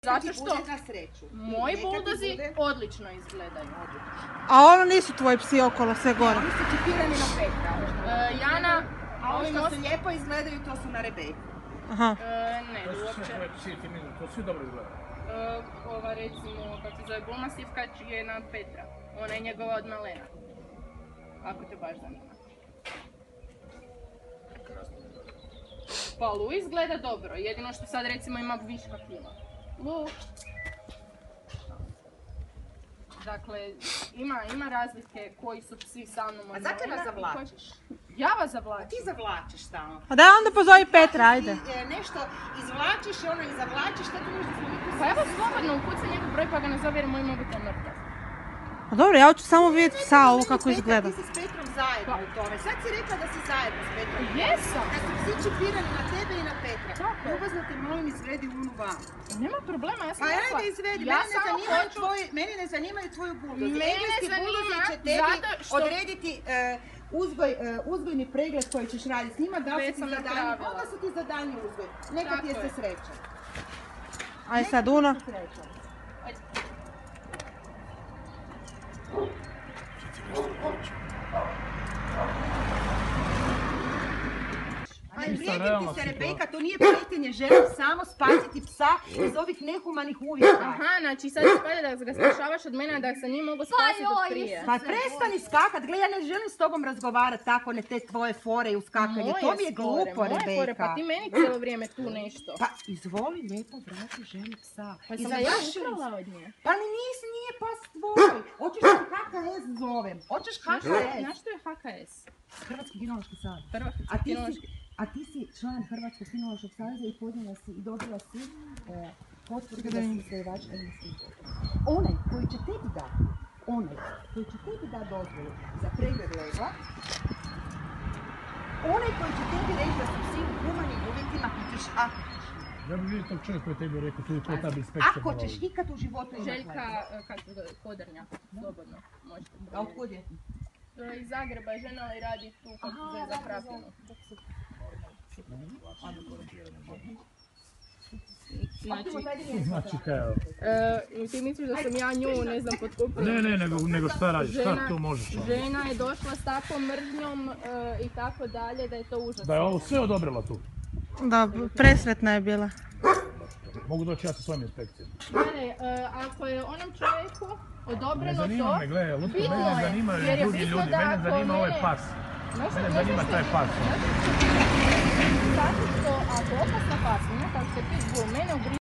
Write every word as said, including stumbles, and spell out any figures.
Zato što moji buldozi odlično izgledaju. A ono nisu tvoji psi okolo, sve gore? Oni su čipirani na Petra. E, Jana, a ovi što se lijepo izgledaju, to su na Rebeku. Aha. E, ne, uopće. To svi dobro izgledaju. E, ova recimo, kako se zove, Bulmastivka je na Petra. Ona je njegova od malena. Ako te baš zanima. Pa Lu izgleda dobro, jedino što sad recimo ima viška kila. Lu. Dakle, ima, ima razlike koji su psi sa mnom od malena. A zato nas zavlačiš? Ja vas zavlačim. Ti zavlačiš stalno. A daj onda pozovi Petra, ajde. Ti e, nešto izvlačiš i ono i zavlačiš, što ti možda smo mi tu... Pa evo slobodno, ukucaj njegov broj pa ga nazove jer moj mobitel mrtav. A dobro, ja hoću samo vidjeti psa ovo kako izgleda. Ti si s Petrom zajedno u tome. Sad si rekla da si zajedno s Petrom. Jesam. Da su psi čipirani na tebe i na Petra. Tako. Ljubazno te molim izvedi Unu van. Nema problema, ja sam Pa rekla. ajde izvedi, Ja mene, ne samo zanimaju hoću... tvoji, mene ne zanimaju tvoju buldozi. Mene Engleski buldozi zanima će tebi zato što- odrediti e, uzgoj, e, uzgojni pregled koji ćeš raditi s njima. Da li Već su ti sam za daljnji, napravila. onda su ti za daljnji uzgoj. Neka ti je Tako se je. sreća. Ajde sad, Una. Sreća. Ajde. Pa Čisto vrijedim realna ti se, situacija. Rebeka, to nije prijetnje, želim samo spasiti psa iz ovih nehumanih uvjeta. Aha, znači sad ispada da ga spašavaš od mene, a da sam njim mogu spasiti od prije. Pa prestani skakat, gle, ja ne želim s tobom razgovarati tako, ne te tvoje fore i uskakanje, to mi je glupo, moje fore, Rebeka. pa ti meni cijelo vrijeme tu nešto. Pa izvoli lijepo vrati ženi psa. Pa I sam ga ja završili smo. ukrala od nje. Pa ni nisi, nije pas tvoj. Hoćeš da H K S zovem. Hoćeš H K S. Znaš što je H K S? Hrvatski kinološki savez. Hrvatski A ti kinološki. si, a ti si član Hrvatskog kinološkog saveza i podnijela si i dobila si e, potvrdu da si uzgajivač engleskih buldoga. Onaj koji će tebi dati, onaj koji će tebi dati dozvolu za pregled legla, onaj koji će tebi reći da su psi u humanim uvjetima i ćeš ako ćeš hikat. Ja bih vidio tog čovjeka koji je tebi rekao, tu je to ta bi inspekcija. Ako ćeš hikat u životu imat Željka, legla. e, kako se zove, Kodrnja, slobodno, možete. A otkud je? E, Iz Zagreba, žena ali radi tu, kako se zove, za Krapinu. Znači, Znači kaj, evo. e, ti misliš da sam ja nju, ne znam, potkupila? Ne, ne, nego, nego šta radiš, šta Žena- to možeš? ono? Žena je došla s takvom mržnjom e, i tako dalje da je to užasno. Da je ovo sve odobrila tu. Da, presretna je bila. Mogu doći ja sa svojim inspekcijama. Gledaj, e, ako je onom čovjeku Ne odobreno zanima to, me, gledaj, Lutko, bitno mene ne je, zanimaju jer je drugi bitno ljudi, da mene ako zanima ovaj mene- pas. Znaš- Mene znaš zanima što- taj pas. Zato što ako opasna pasmina, kao što je pitbull, mene ugrize